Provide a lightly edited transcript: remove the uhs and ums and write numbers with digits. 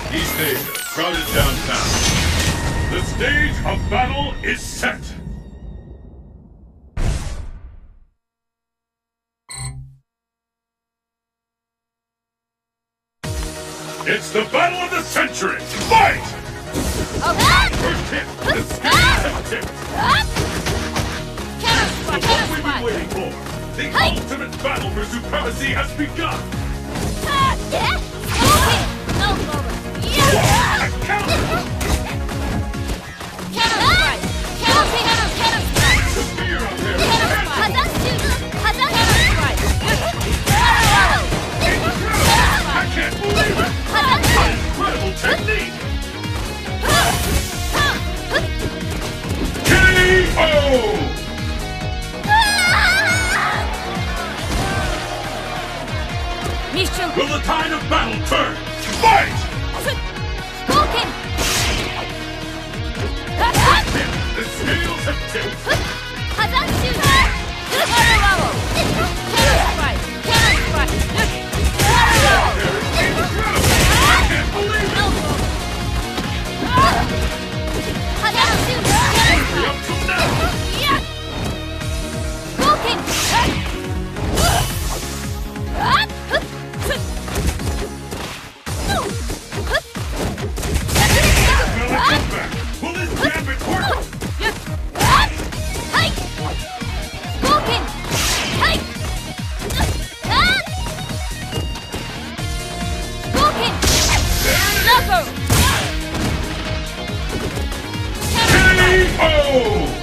East Asia, crowded downtown. The stage of battle is set. It's the battle of the century! Fight! First hit, the scales have tipped. So what we've been waiting for, the ultimate battle for supremacy has begun! Incredible technique! KO! Will the tide of battle turn? Fight! The scales have tipped! KO!